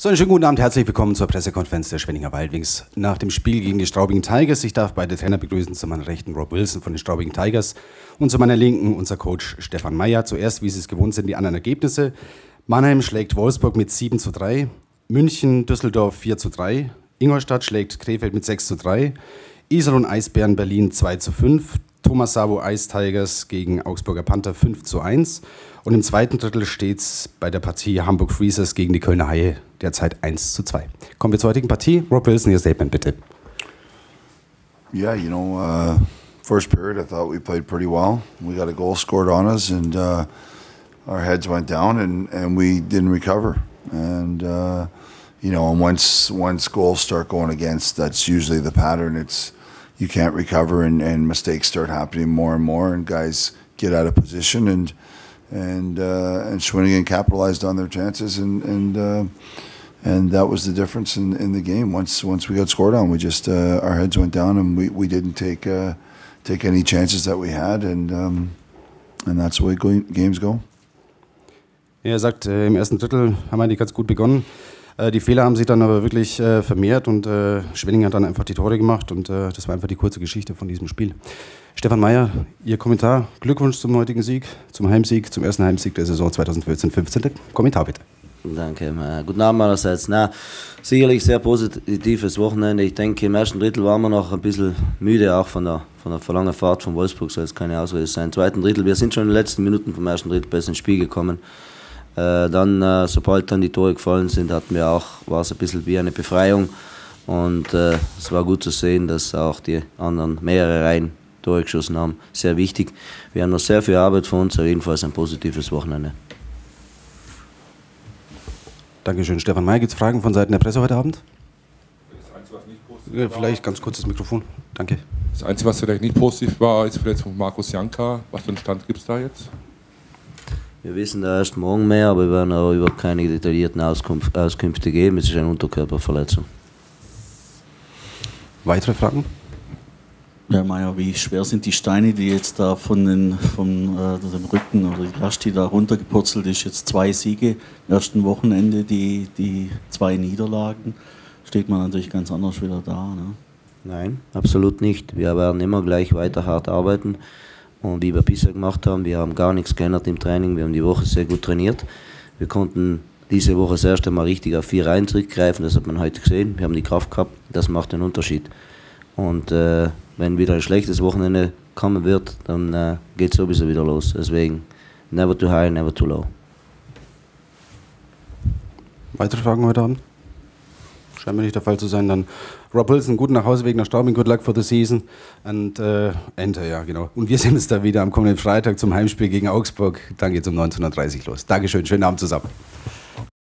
So, einen schönen guten Abend, herzlich willkommen zur Pressekonferenz der Schwenninger Wildwings nach dem Spiel gegen die Straubing Tigers. Ich darf beide Trainer begrüßen, zu meiner Rechten Rob Wilson von den Straubing Tigers und zu meiner Linken unser Coach Stefan Meyer. Zuerst, wie Sie es gewohnt sind, die anderen Ergebnisse. Mannheim schlägt Wolfsburg mit 7:3, München Düsseldorf 4:3, Ingolstadt schlägt Krefeld mit 6:3, Iserlohn Eisbären Berlin 2:5, Thomas Sabo Ice Tigers gegen Augsburger Panther 5:1 und im zweiten Drittel steht es bei der Partie Hamburg Freezers gegen die Kölner Haie derzeit 1:2. Kommen wir zur heutigen Partie. Rob Wilson, Ihr Statement bitte. Yeah, first period I thought we played pretty well. We got a goal scored on us and our heads went down and we didn't recover. And and once goals start going against, that's usually the pattern. You can't recover and mistakes start happening more and more and guys get out of position and Schwenningen capitalized on their chances and that was the difference in the game. Once we got scored on, we just our heads went down and we didn't take any chances that we had and that's the way games go. Er sagt, im ersten Drittel haben wir eigentlich ganz gut begonnen. Die Fehler haben sich dann aber wirklich vermehrt und Schwenningen hat dann einfach die Tore gemacht und das war einfach die kurze Geschichte von diesem Spiel. Stefan Meyer, Ihr Kommentar. Glückwunsch zum heutigen Sieg, zum Heimsieg, zum ersten Heimsieg der Saison 2014-15. Kommentar bitte. Danke. Guten Abend allerseits. Sicherlich sehr positives Wochenende. Ich denke, im ersten Drittel waren wir noch ein bisschen müde, auch von der langen Fahrt von Wolfsburg, soll es keine Ausrede sein. Im zweiten Drittel, wir sind schon in den letzten Minuten vom ersten Drittel besser ins Spiel gekommen. Sobald dann die Tore gefallen sind, war es ein bisschen wie eine Befreiung und es war gut zu sehen, dass auch die anderen mehrere Reihen Tore geschossen haben. Sehr wichtig. Wir haben noch sehr viel Arbeit vor uns, aber jedenfalls ein positives Wochenende. Dankeschön, Stefan Meyer. Gibt es Fragen von Seiten der Presse heute Abend? Das Einzige, was nicht positiv war, vielleicht ganz kurz das Mikrofon. Danke. Das Einzige, was vielleicht nicht positiv war, ist die Verletzung von Markus Janka. Was für einen Stand gibt es da jetzt? Wir wissen da erst morgen mehr, aber wir werden auch über keine detaillierten Auskünfte geben. Es ist eine Unterkörperverletzung. Weitere Fragen? Herr Meyer, wie schwer sind die Steine, die jetzt da von dem Rücken oder die Last, die da runtergepurzelt ist? Jetzt 2 Siege im ersten Wochenende, die 2 Niederlagen. Steht man natürlich ganz anders wieder da. Ne? Nein, absolut nicht. Wir werden immer gleich weiter hart arbeiten. Und wie wir bisher gemacht haben, wir haben gar nichts geändert im Training, wir haben die Woche sehr gut trainiert. Wir konnten diese Woche das erste Mal richtig auf 4 Reihen zurückgreifen, das hat man heute gesehen. Wir haben die Kraft gehabt, das macht den Unterschied. Und wenn wieder ein schlechtes Wochenende kommen wird, dann geht es sowieso wieder los. Deswegen, never too high, never too low. Weitere Fragen heute Abend? Scheint mir nicht der Fall zu sein. Dann Rob Wilson, guten Nachhauseweg nach Straubing, good luck for the season. Und Enter, ja genau. Und wir sehen uns da wieder am kommenden Freitag zum Heimspiel gegen Augsburg. Dann geht es um 19:30 Uhr los. Dankeschön, schönen Abend zusammen.